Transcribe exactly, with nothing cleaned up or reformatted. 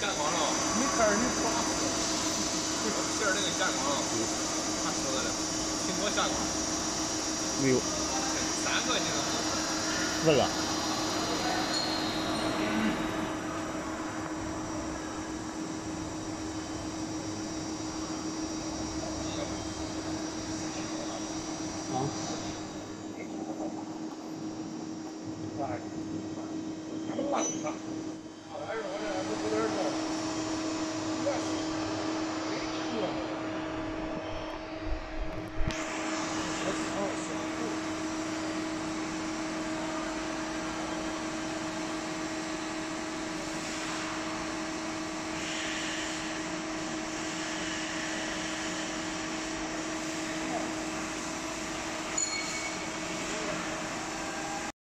下光了， 没看着你刮死。 皮儿那个下光了，啥说的了？苹果下光。 没有。 三个你能？ 四个。啊。 哎，烂它。